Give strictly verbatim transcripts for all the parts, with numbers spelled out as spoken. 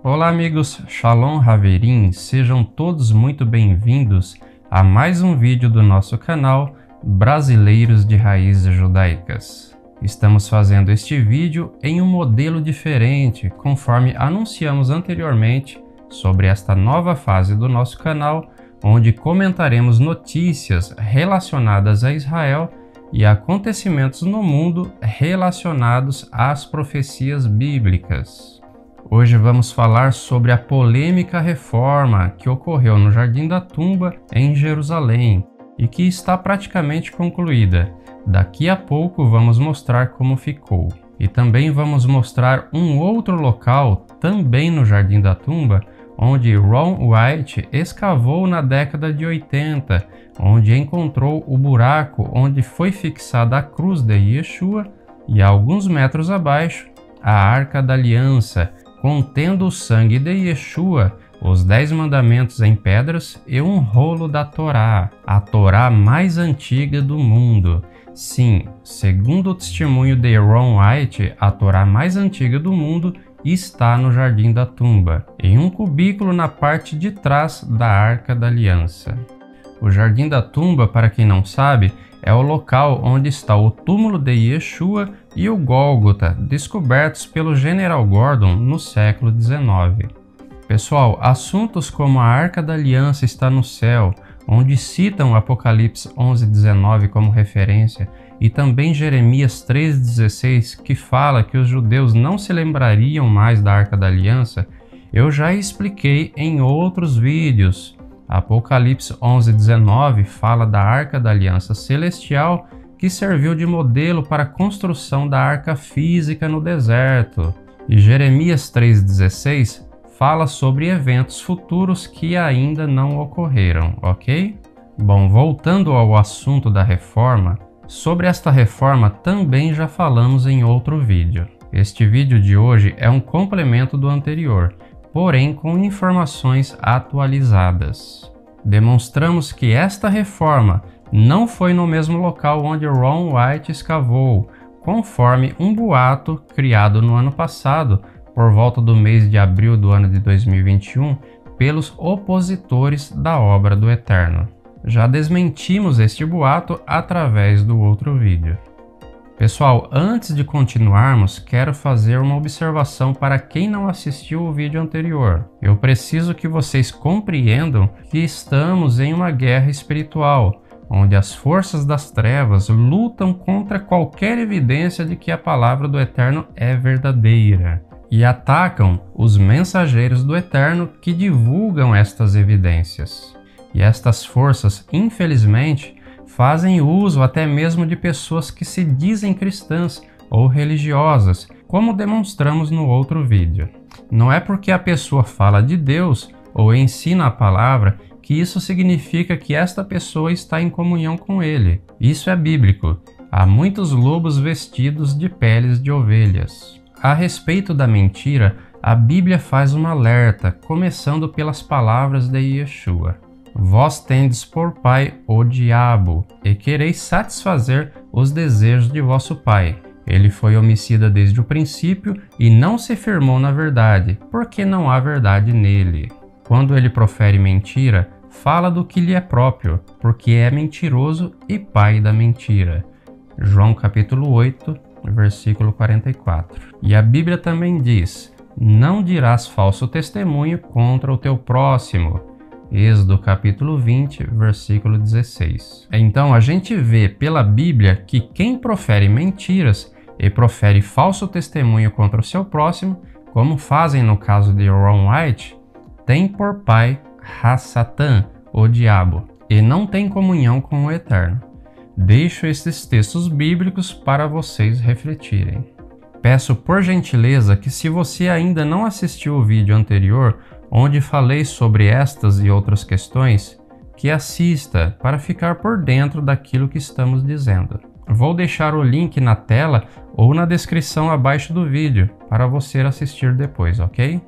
Olá amigos, Shalom Haverim, sejam todos muito bem-vindos a mais um vídeo do nosso canal Brasileiros de Raízes Judaicas. Estamos fazendo este vídeo em um modelo diferente, conforme anunciamos anteriormente sobre esta nova fase do nosso canal, onde comentaremos notícias relacionadas a Israel e acontecimentos no mundo relacionados às profecias bíblicas. Hoje vamos falar sobre a polêmica reforma que ocorreu no Jardim da Tumba, em Jerusalém, e que está praticamente concluída. Daqui a pouco vamos mostrar como ficou. E também vamos mostrar um outro local, também no Jardim da Tumba, onde Ron White escavou na década de oitenta, onde encontrou o buraco onde foi fixada a cruz de Yeshua e a alguns metros abaixo a Arca da Aliança, contendo o sangue de Yeshua, os Dez Mandamentos em pedras e um rolo da Torá, a Torá mais antiga do mundo. Sim, segundo o testemunho de Ron White, a Torá mais antiga do mundo está no Jardim da Tumba, em um cubículo na parte de trás da Arca da Aliança. O Jardim da Tumba, para quem não sabe, é o local onde está o túmulo de Yeshua e o Gólgota, descobertos pelo General Gordon no século dezenove. Pessoal, assuntos como a Arca da Aliança está no céu, onde citam Apocalipse onze, dezenove como referência, e também Jeremias três, dezesseis, que fala que os judeus não se lembrariam mais da Arca da Aliança, eu já expliquei em outros vídeos. Apocalipse onze, dezenove fala da Arca da Aliança Celestial, que serviu de modelo para a construção da arca física no deserto. E Jeremias três, dezesseis fala sobre eventos futuros que ainda não ocorreram, ok? Bom, voltando ao assunto da reforma, sobre esta reforma também já falamos em outro vídeo. Este vídeo de hoje é um complemento do anterior, porém com informações atualizadas. Demonstramos que esta reforma não foi no mesmo local onde Ron White escavou, conforme um boato criado no ano passado, por volta do mês de abril do ano de dois mil e vinte e um, pelos opositores da obra do Eterno. Já desmentimos este boato através do outro vídeo. Pessoal, antes de continuarmos, quero fazer uma observação para quem não assistiu o vídeo anterior. Eu preciso que vocês compreendam que estamos em uma guerra espiritual, onde as forças das trevas lutam contra qualquer evidência de que a palavra do Eterno é verdadeira, e atacam os mensageiros do Eterno que divulgam estas evidências. E estas forças, infelizmente, fazem uso até mesmo de pessoas que se dizem cristãs ou religiosas, como demonstramos no outro vídeo. Não é porque a pessoa fala de Deus ou ensina a palavra que isso significa que esta pessoa está em comunhão com Ele. Isso é bíblico. Há muitos lobos vestidos de peles de ovelhas. A respeito da mentira, a Bíblia faz um alerta, começando pelas palavras de Yeshua. Vós tendes por pai o diabo, e quereis satisfazer os desejos de vosso pai. Ele foi homicida desde o princípio e não se firmou na verdade, porque não há verdade nele. Quando ele profere mentira, fala do que lhe é próprio, porque é mentiroso e pai da mentira. João capítulo oito, versículo quarenta e quatro. E a Bíblia também diz: não dirás falso testemunho contra o teu próximo. Êxodo capítulo vinte, versículo dezesseis. Então a gente vê pela Bíblia que quem profere mentiras e profere falso testemunho contra o seu próximo, como fazem no caso de Ron White, tem por pai Ha-Satã, o diabo, e não tem comunhão com o Eterno. Deixo esses textos bíblicos para vocês refletirem. Peço por gentileza que, se você ainda não assistiu o vídeo anterior, onde falei sobre estas e outras questões, que assista para ficar por dentro daquilo que estamos dizendo. Vou deixar o link na tela ou na descrição abaixo do vídeo para você assistir depois, ok?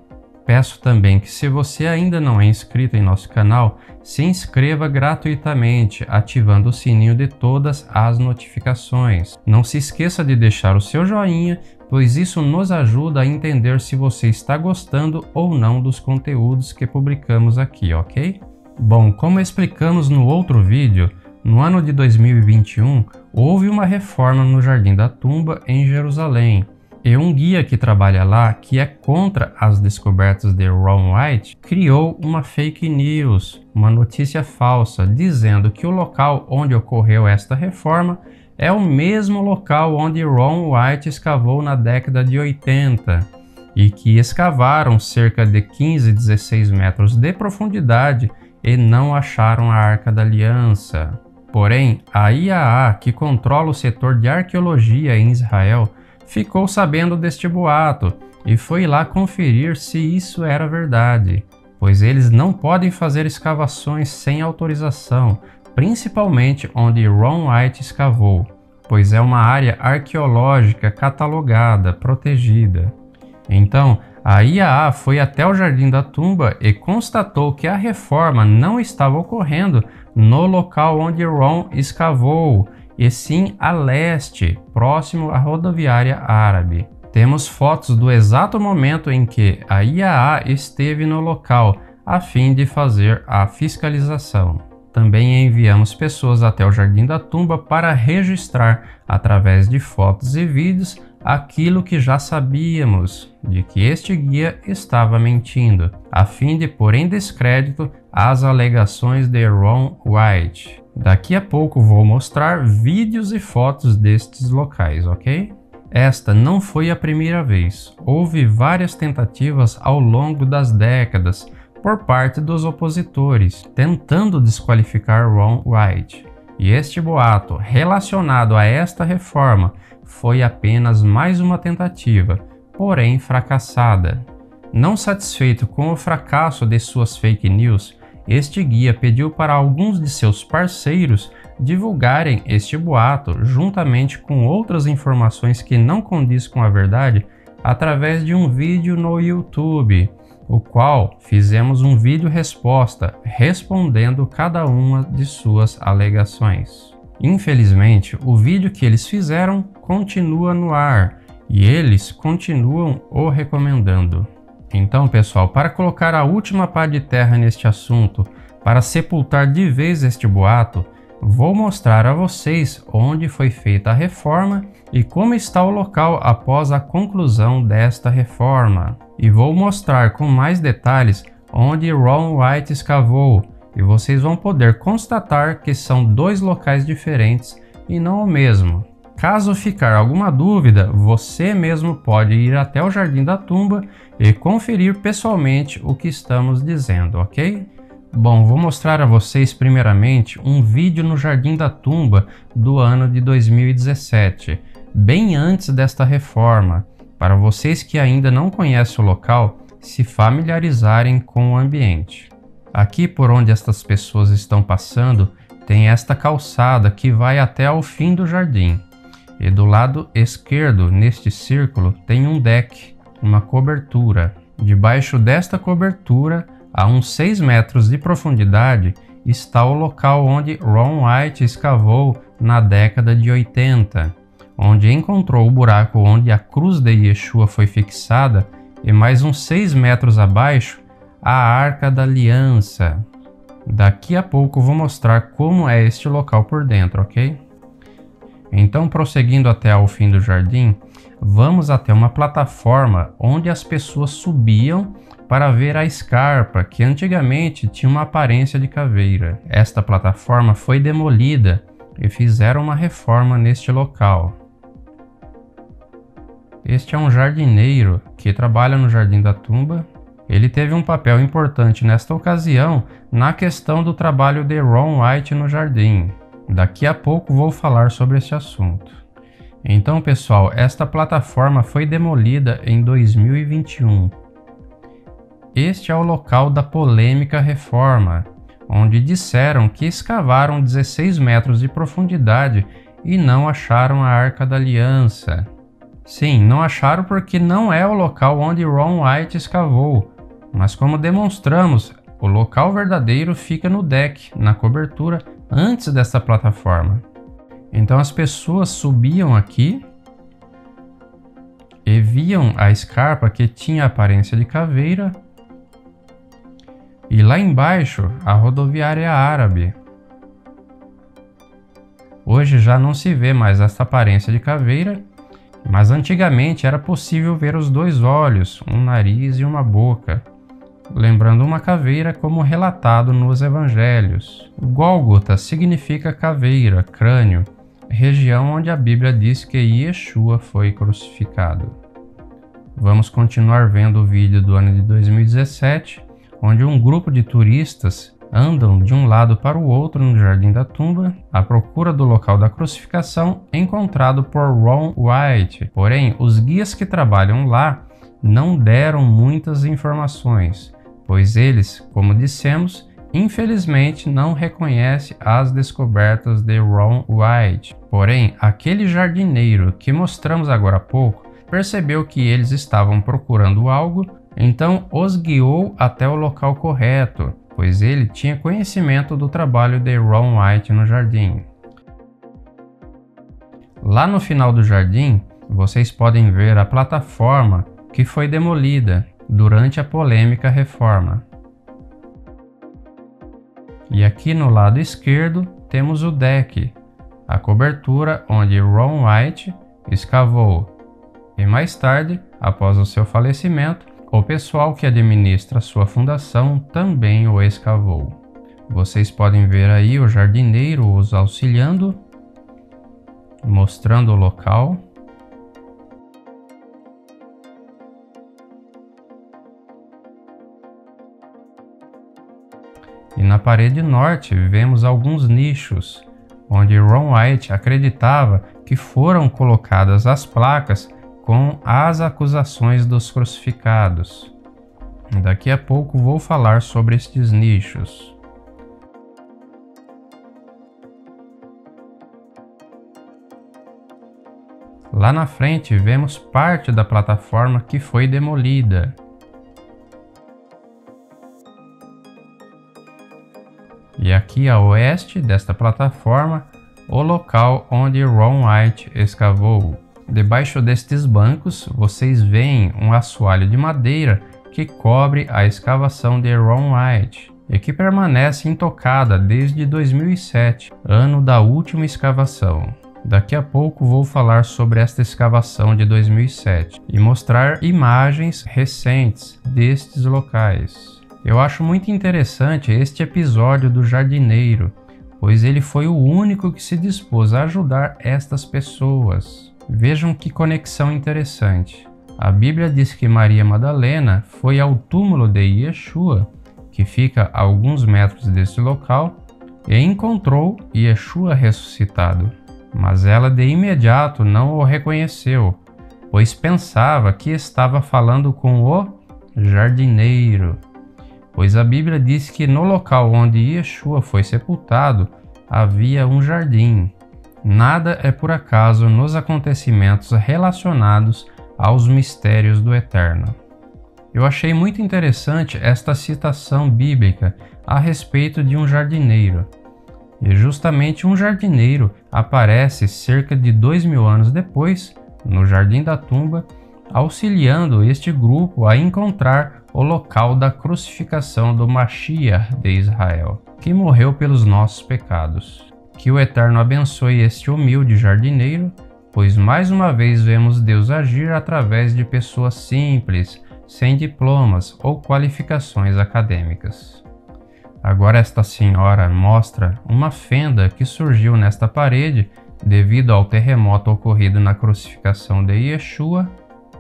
peço também que, se você ainda não é inscrito em nosso canal, se inscreva gratuitamente, ativando o sininho de todas as notificações. Não se esqueça de deixar o seu joinha, pois isso nos ajuda a entender se você está gostando ou não dos conteúdos que publicamos aqui, ok? Bom, como explicamos no outro vídeo, no ano de dois mil e vinte e um, houve uma reforma no Jardim da Tumba, em Jerusalém. E um guia que trabalha lá, que é contra as descobertas de Ron White, criou uma fake news, uma notícia falsa, dizendo que o local onde ocorreu esta reforma é o mesmo local onde Ron White escavou na década de oitenta, e que escavaram cerca de quinze, dezesseis metros de profundidade e não acharam a Arca da Aliança. Porém, a I A A, que controla o setor de arqueologia em Israel, ficou sabendo deste boato e foi lá conferir se isso era verdade, pois eles não podem fazer escavações sem autorização, principalmente onde Ron White escavou, pois é uma área arqueológica catalogada, protegida. Então, a I A A foi até o Jardim da Tumba e constatou que a reforma não estava ocorrendo no local onde Ron escavou, e sim a leste, próximo à rodoviária árabe. Temos fotos do exato momento em que a I A A esteve no local, a fim de fazer a fiscalização. Também enviamos pessoas até o Jardim da Tumba para registrar, através de fotos e vídeos, aquilo que já sabíamos, de que este guia estava mentindo, a fim de pôr em descrédito as alegações de Ron White. Daqui a pouco vou mostrar vídeos e fotos destes locais, ok? Esta não foi a primeira vez. Houve várias tentativas ao longo das décadas por parte dos opositores, tentando desqualificar Ron White. E este boato relacionado a esta reforma foi apenas mais uma tentativa, porém fracassada. Não satisfeito com o fracasso de suas fake news, este guia pediu para alguns de seus parceiros divulgarem este boato juntamente com outras informações que não condiz com a verdade através de um vídeo no YouTube, o qual fizemos um vídeo resposta respondendo cada uma de suas alegações. Infelizmente, o vídeo que eles fizeram continua no ar e eles continuam o recomendando. Então, pessoal, para colocar a última pá de terra neste assunto, para sepultar de vez este boato, vou mostrar a vocês onde foi feita a reforma e como está o local após a conclusão desta reforma. E vou mostrar com mais detalhes onde Ron White escavou, e vocês vão poder constatar que são dois locais diferentes e não o mesmo. Caso ficar alguma dúvida, você mesmo pode ir até o Jardim da Tumba e conferir pessoalmente o que estamos dizendo, ok? Bom, vou mostrar a vocês primeiramente um vídeo no Jardim da Tumba do ano de dois mil e dezessete, bem antes desta reforma, para vocês que ainda não conhecem o local se familiarizarem com o ambiente. Aqui por onde estas pessoas estão passando, tem esta calçada que vai até ao fim do jardim. E do lado esquerdo, neste círculo, tem um deck, uma cobertura. Debaixo desta cobertura, a uns seis metros de profundidade, está o local onde Ron White escavou na década de oitenta, onde encontrou o buraco onde a cruz de Yeshua foi fixada e mais uns seis metros abaixo, a Arca da Aliança. Daqui a pouco vou mostrar como é este local por dentro, ok? Então, prosseguindo até ao fim do jardim, vamos até uma plataforma onde as pessoas subiam para ver a escarpa, que antigamente tinha uma aparência de caveira. Esta plataforma foi demolida e fizeram uma reforma neste local. Este é um jardineiro que trabalha no Jardim da Tumba. Ele teve um papel importante nesta ocasião na questão do trabalho de Ron White no jardim. Daqui a pouco vou falar sobre esse assunto. Então, pessoal, esta plataforma foi demolida em dois mil e vinte e um. Este é o local da polêmica reforma, onde disseram que escavaram dezesseis metros de profundidade e não acharam a Arca da Aliança. Sim, não acharam porque não é o local onde Ron White escavou. Mas como demonstramos, o local verdadeiro fica no deck, na cobertura, antes dessa plataforma. Então as pessoas subiam aqui e viam a escarpa que tinha aparência de caveira, e lá embaixo a rodoviária árabe. Hoje já não se vê mais essa aparência de caveira, mas antigamente era possível ver os dois olhos, um nariz e uma boca, lembrando uma caveira como relatado nos evangelhos. Gólgota significa caveira, crânio, região onde a Bíblia diz que Yeshua foi crucificado. Vamos continuar vendo o vídeo do ano de dois mil e dezessete, onde um grupo de turistas andam de um lado para o outro no Jardim da Tumba, à procura do local da crucificação encontrado por Ron White. Porém, os guias que trabalham lá não deram muitas informações, pois eles, como dissemos, infelizmente não reconhecem as descobertas de Ron White. Porém, aquele jardineiro que mostramos agora há pouco percebeu que eles estavam procurando algo, então os guiou até o local correto, pois ele tinha conhecimento do trabalho de Ron White no jardim. Lá no final do jardim, vocês podem ver a plataforma que foi demolida durante a polêmica reforma. E aqui no lado esquerdo temos o deck, a cobertura onde Ron White escavou. E mais tarde, após o seu falecimento, o pessoal que administra sua fundação também o escavou. Vocês podem ver aí o jardineiro os auxiliando, mostrando o local. E na parede norte vemos alguns nichos, onde Ron White acreditava que foram colocadas as placas com as acusações dos crucificados. Daqui a pouco vou falar sobre estes nichos. Lá na frente vemos parte da plataforma que foi demolida. E aqui a oeste desta plataforma, o local onde Ron White escavou. Debaixo destes bancos, vocês veem um assoalho de madeira que cobre a escavação de Ron White e que permanece intocada desde dois mil e sete, ano da última escavação. Daqui a pouco vou falar sobre esta escavação de dois mil e sete e mostrar imagens recentes destes locais. Eu acho muito interessante este episódio do jardineiro, pois ele foi o único que se dispôs a ajudar estas pessoas. Vejam que conexão interessante. A Bíblia diz que Maria Madalena foi ao túmulo de Yeshua, que fica a alguns metros desse local, e encontrou Yeshua ressuscitado. Mas ela de imediato não o reconheceu, pois pensava que estava falando com o jardineiro. Pois a Bíblia diz que no local onde Yeshua foi sepultado havia um jardim. Nada é por acaso nos acontecimentos relacionados aos mistérios do Eterno. Eu achei muito interessante esta citação bíblica a respeito de um jardineiro. E justamente um jardineiro aparece cerca de dois mil anos depois, no Jardim da Tumba, auxiliando este grupo a encontrar o local da crucificação do Mashiach de Israel, que morreu pelos nossos pecados. Que o Eterno abençoe este humilde jardineiro, pois mais uma vez vemos Deus agir através de pessoas simples, sem diplomas ou qualificações acadêmicas. Agora esta senhora mostra uma fenda que surgiu nesta parede devido ao terremoto ocorrido na crucificação de Yeshua.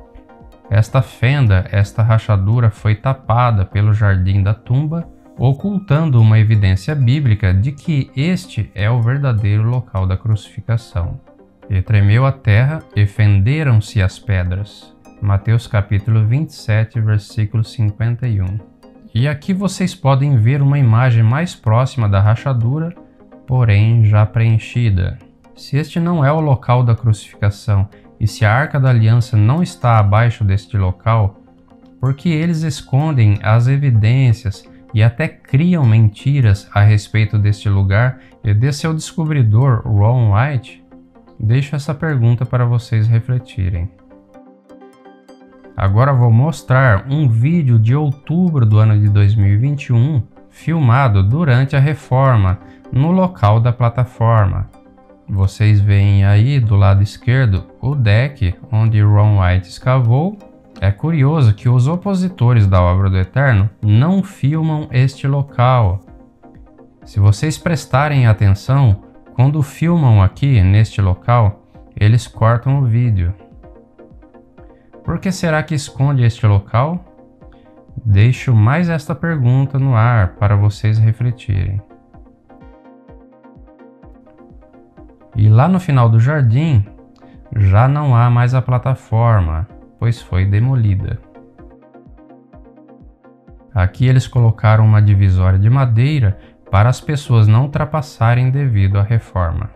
Esta fenda, esta rachadura foi tapada pelo Jardim da Tumba, ocultando uma evidência bíblica de que este é o verdadeiro local da crucificação. E tremeu a terra e fenderam-se as pedras. Mateus capítulo vinte e sete, versículo cinquenta e um. E aqui vocês podem ver uma imagem mais próxima da rachadura, porém já preenchida. Se este não é o local da crucificação e se a Arca da Aliança não está abaixo deste local, porque eles escondem as evidências e até criam mentiras a respeito deste lugar e de seu descobridor, Ron White? Deixo essa pergunta para vocês refletirem. Agora vou mostrar um vídeo de outubro do ano de dois mil e vinte e um, filmado durante a reforma, no local da plataforma. Vocês veem aí do lado esquerdo o deck onde Ron White escavou. É curioso que os opositores da obra do Eterno não filmam este local. Se vocês prestarem atenção, quando filmam aqui neste local, eles cortam o vídeo. Por que será que esconde este local? Deixo mais esta pergunta no ar para vocês refletirem. E lá no final do jardim, já não há mais a plataforma, pois foi demolida. Aqui eles colocaram uma divisória de madeira para as pessoas não ultrapassarem devido à reforma.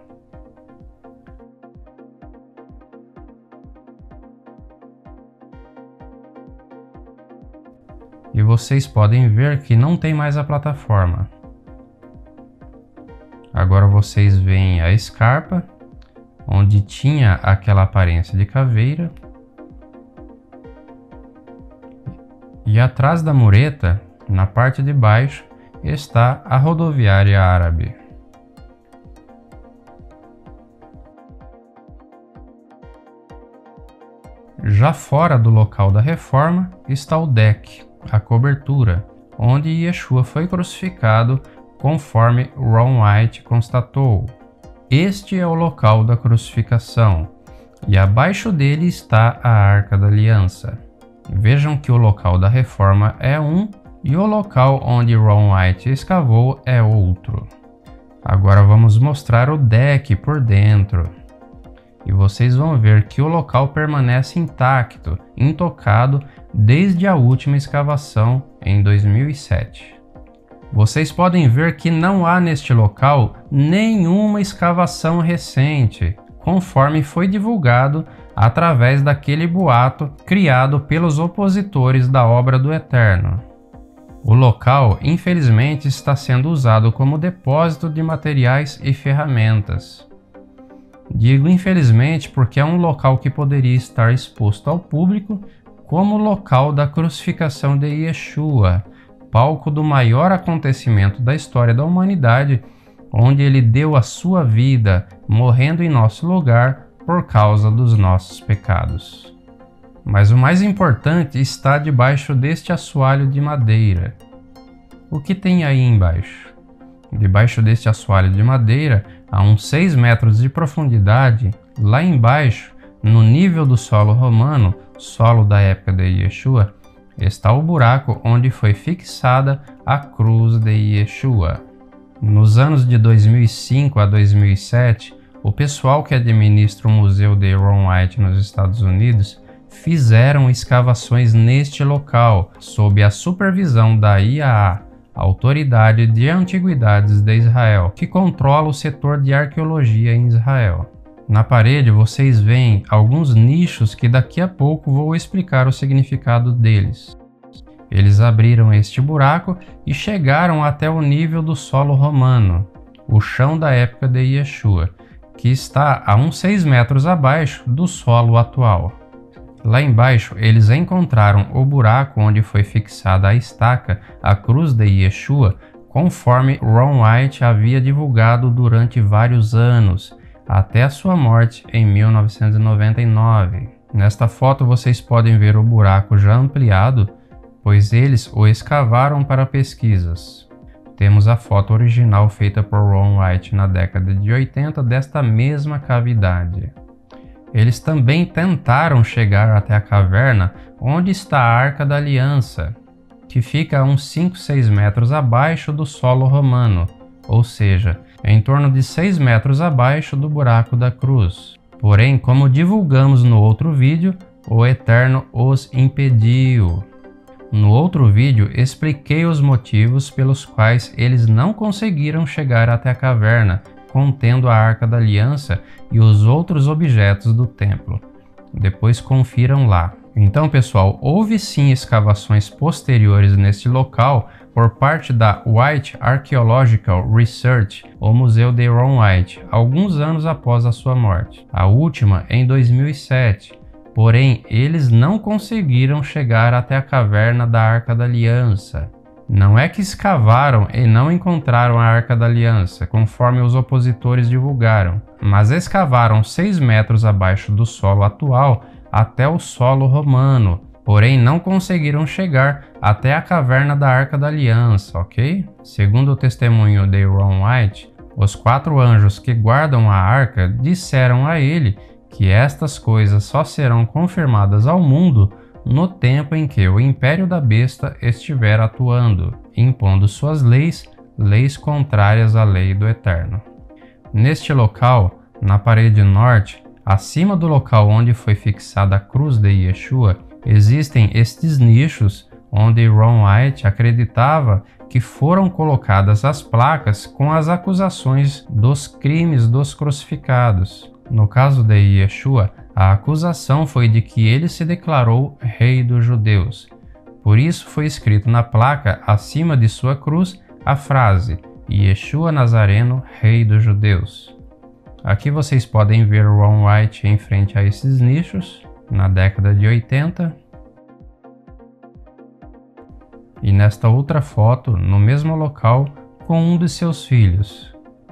E vocês podem ver que não tem mais a plataforma. Agora vocês veem a escarpa, onde tinha aquela aparência de caveira. E atrás da mureta, na parte de baixo, está a rodoviária árabe. Já fora do local da reforma está o deck, a cobertura, onde Yeshua foi crucificado conforme Ron White constatou. Este é o local da crucificação, e abaixo dele está a Arca da Aliança. Vejam que o local da reforma é um e o local onde Ron White escavou é outro. Agora vamos mostrar o deck por dentro. E vocês vão ver que o local permanece intacto, intocado desde a última escavação em dois mil e sete. Vocês podem ver que não há neste local nenhuma escavação recente, conforme foi divulgado através daquele boato criado pelos opositores da obra do Eterno. O local, infelizmente, está sendo usado como depósito de materiais e ferramentas. Digo infelizmente porque é um local que poderia estar exposto ao público como local da crucificação de Yeshua, palco do maior acontecimento da história da humanidade, onde ele deu a sua vida, morrendo em nosso lugar por causa dos nossos pecados. Mas o mais importante está debaixo deste assoalho de madeira. O que tem aí embaixo? Debaixo deste assoalho de madeira, a uns seis metros de profundidade, lá embaixo, no nível do solo romano, solo da época de Yeshua, está o buraco onde foi fixada a cruz de Yeshua. Nos anos de dois mil e cinco a dois mil e sete, o pessoal que administra o Museu de Ron White nos Estados Unidos fizeram escavações neste local, sob a supervisão da I A A, Autoridade de Antiguidades de Israel, que controla o setor de arqueologia em Israel. Na parede vocês veem alguns nichos que daqui a pouco vou explicar o significado deles. Eles abriram este buraco e chegaram até o nível do solo romano, o chão da época de Yeshua, que está a uns seis metros abaixo do solo atual. Lá embaixo eles encontraram o buraco onde foi fixada a estaca, a cruz de Yeshua, conforme Ron White havia divulgado durante vários anos, até a sua morte em mil novecentos e noventa e nove. Nesta foto vocês podem ver o buraco já ampliado, pois eles o escavaram para pesquisas. Temos a foto original feita por Ron White na década de oitenta desta mesma cavidade. Eles também tentaram chegar até a caverna onde está a Arca da Aliança, que fica a uns cinco, seis metros abaixo do solo romano, ou seja, em torno de seis metros abaixo do buraco da cruz. Porém, como divulgamos no outro vídeo, o Eterno os impediu. No outro vídeo, expliquei os motivos pelos quais eles não conseguiram chegar até a caverna, contendo a Arca da Aliança e os outros objetos do templo. Depois confiram lá. Então, pessoal, houve sim escavações posteriores neste local por parte da White Archaeological Research, ou Museu de Ron White, alguns anos após a sua morte. A última em dois mil e sete, porém eles não conseguiram chegar até a caverna da Arca da Aliança. Não é que escavaram e não encontraram a Arca da Aliança, conforme os opositores divulgaram, mas escavaram seis metros abaixo do solo atual até o solo romano, porém não conseguiram chegar até a caverna da Arca da Aliança, ok? Segundo o testemunho de Ron White, os quatro anjos que guardam a arca disseram a ele que estas coisas só serão confirmadas ao mundo no tempo em que o Império da Besta estiver atuando, impondo suas leis, leis contrárias à lei do Eterno. Neste local, na parede norte, acima do local onde foi fixada a cruz de Yeshua, existem estes nichos onde Ron White acreditava que foram colocadas as placas com as acusações dos crimes dos crucificados. No caso de Yeshua, a acusação foi de que ele se declarou rei dos judeus. Por isso foi escrito na placa acima de sua cruz a frase Yeshua Nazareno, rei dos judeus. Aqui vocês podem ver Ron White em frente a esses nichos, na década de oitenta. E nesta outra foto, no mesmo local, com um de seus filhos.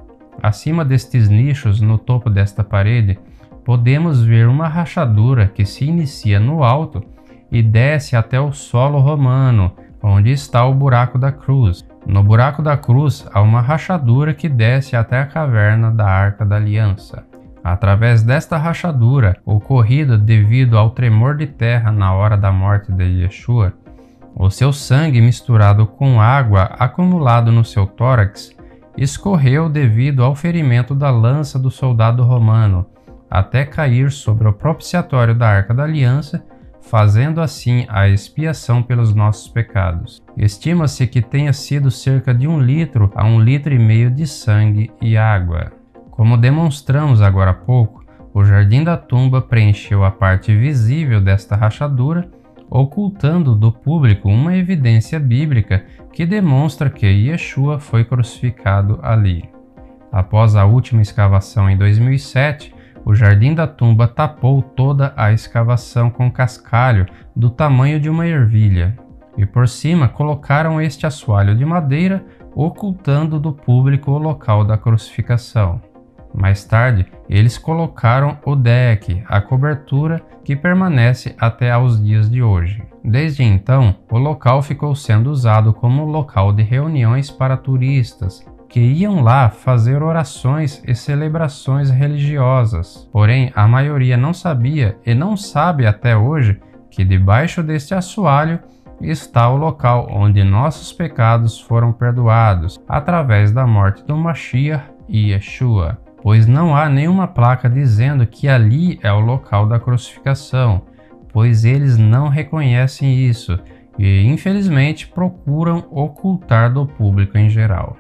Acima destes nichos, no topo desta parede, podemos ver uma rachadura que se inicia no alto e desce até o solo romano, onde está o buraco da cruz. No buraco da cruz há uma rachadura que desce até a caverna da Arca da Aliança. Através desta rachadura, ocorrida devido ao tremor de terra na hora da morte de Yeshua, o seu sangue misturado com água acumulado no seu tórax escorreu devido ao ferimento da lança do soldado romano, até cair sobre o propiciatório da Arca da Aliança, fazendo assim a expiação pelos nossos pecados. Estima-se que tenha sido cerca de um litro a um litro e meio de sangue e água. Como demonstramos agora há pouco, o jardim da tumba preencheu a parte visível desta rachadura, ocultando do público uma evidência bíblica que demonstra que Yeshua foi crucificado ali. Após a última escavação em dois mil e sete, o jardim da tumba tapou toda a escavação com cascalho do tamanho de uma ervilha, e por cima colocaram este assoalho de madeira, ocultando do público o local da crucificação. Mais tarde, eles colocaram o deck, a cobertura que permanece até aos dias de hoje. Desde então, o local ficou sendo usado como local de reuniões para turistas, que iam lá fazer orações e celebrações religiosas. Porém, a maioria não sabia e não sabe até hoje que debaixo deste assoalho está o local onde nossos pecados foram perdoados através da morte do Mashiach e Yeshua, pois não há nenhuma placa dizendo que ali é o local da crucificação, pois eles não reconhecem isso e, infelizmente, procuram ocultar do público em geral.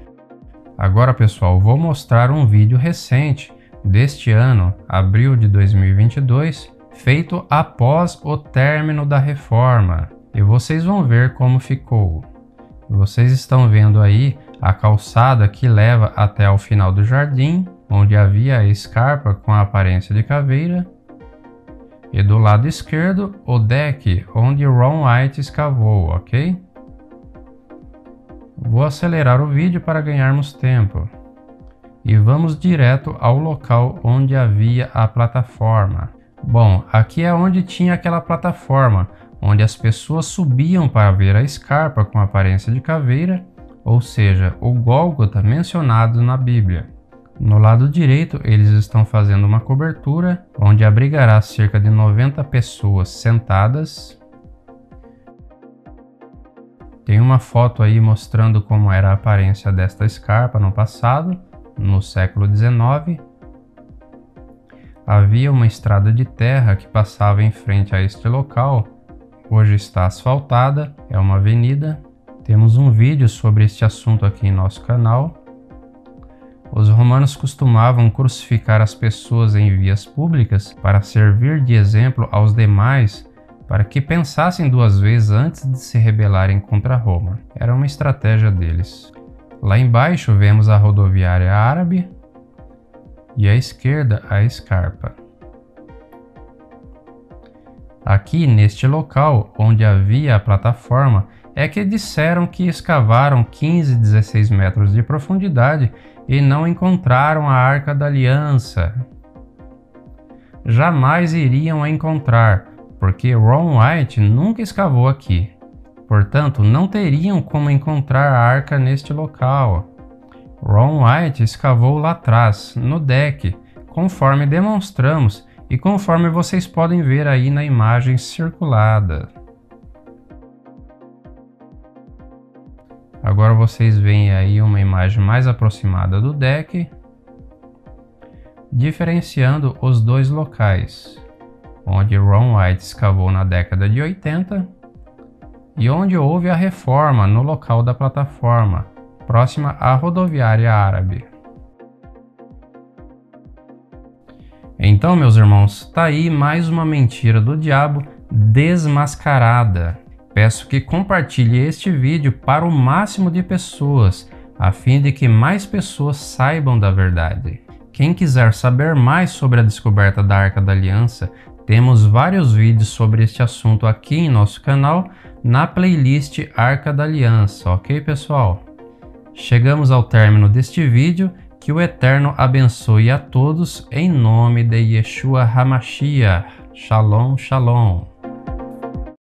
Agora, pessoal, vou mostrar um vídeo recente deste ano, abril de dois mil e vinte e dois, feito após o término da reforma, e vocês vão ver como ficou. Vocês estão vendo aí a calçada que leva até ao final do jardim, onde havia a escarpa com a aparência de caveira, e do lado esquerdo o deck onde Ron White escavou, ok? Vou acelerar o vídeo para ganharmos tempo. E vamos direto ao local onde havia a plataforma. Bom, aqui é onde tinha aquela plataforma, onde as pessoas subiam para ver a escarpa com aparência de caveira, ou seja, o Gólgota mencionado na Bíblia. No lado direito, eles estão fazendo uma cobertura, onde abrigará cerca de noventa pessoas sentadas. Tem uma foto aí mostrando como era a aparência desta escarpa no passado, no século dezenove. Havia uma estrada de terra que passava em frente a este local. Hoje está asfaltada, é uma avenida. Temos um vídeo sobre este assunto aqui em nosso canal. Os romanos costumavam crucificar as pessoas em vias públicas para servir de exemplo aos demais para que pensassem duas vezes antes de se rebelarem contra Roma. Era uma estratégia deles. Lá embaixo vemos a rodoviária árabe e à esquerda a escarpa. Aqui neste local onde havia a plataforma é que disseram que escavaram quinze, dezesseis metros de profundidade e não encontraram a Arca da Aliança. Jamais iriam a encontrar, porque Ron White nunca escavou aqui. Portanto, não teriam como encontrar a arca neste local. Ron White escavou lá atrás, no deck, conforme demonstramos e conforme vocês podem ver aí na imagem circulada. Agora vocês veem aí uma imagem mais aproximada do deck, diferenciando os dois locais, onde Ron White escavou na década de oitenta e onde houve a reforma no local da plataforma, próxima à rodoviária árabe. Então, meus irmãos, tá aí mais uma mentira do diabo desmascarada. Peço que compartilhe este vídeo para o máximo de pessoas, a fim de que mais pessoas saibam da verdade. Quem quiser saber mais sobre a descoberta da Arca da Aliança, temos vários vídeos sobre este assunto aqui em nosso canal, na playlist Arca da Aliança, ok, pessoal? Chegamos ao término deste vídeo, que o Eterno abençoe a todos em nome de Yeshua HaMashiach. Shalom, shalom.